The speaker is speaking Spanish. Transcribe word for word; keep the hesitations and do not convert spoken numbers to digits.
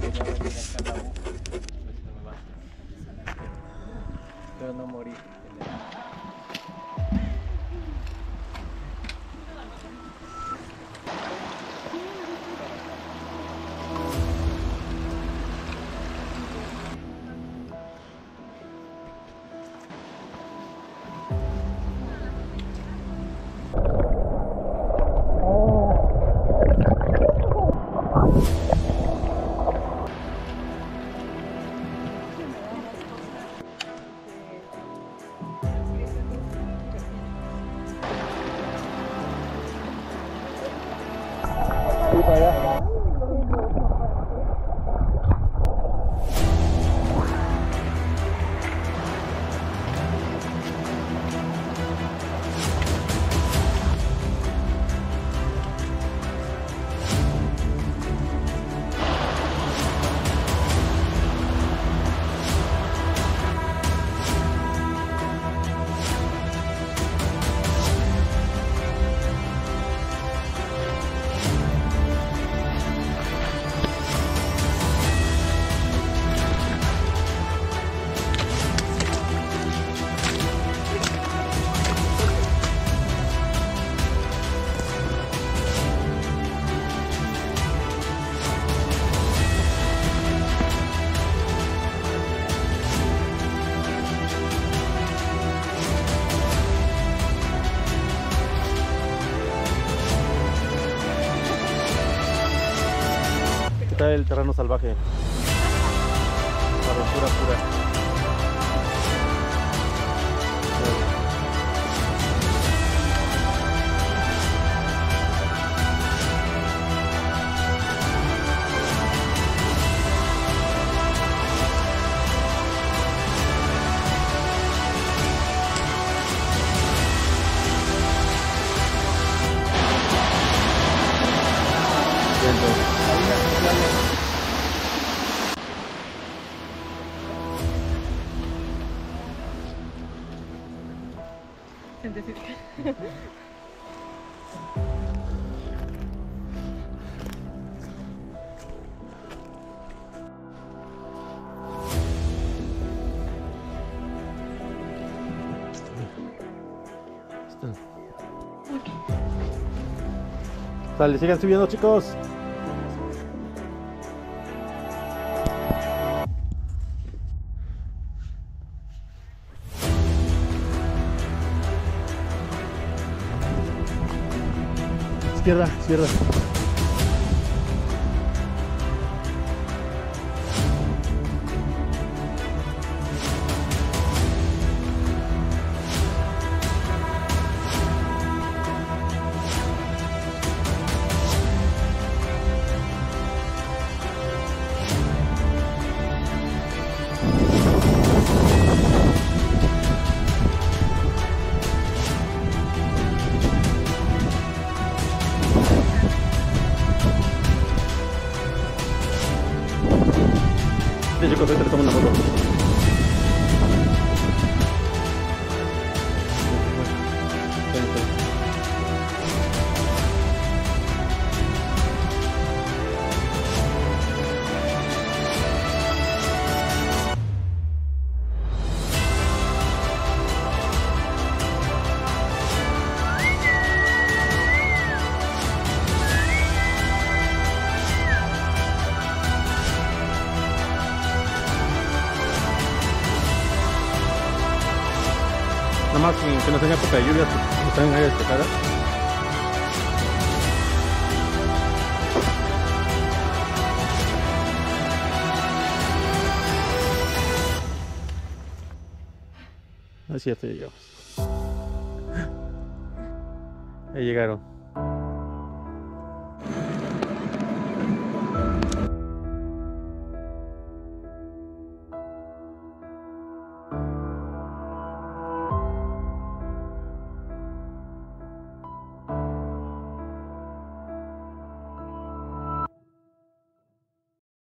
iba a venir acá a la U, pues se me va. Pero no morí. Sí, para allá. Está el terreno salvaje, aventura pura. Científica. Dale, sigan subiendo, chicos. Izquierda, izquierda. Sí, chicos, ahorita le tomo una foto. Nada más que no tenga época de lluvias, que están en áreas despejadas. Así ya te llegamos. Ahí llegaron.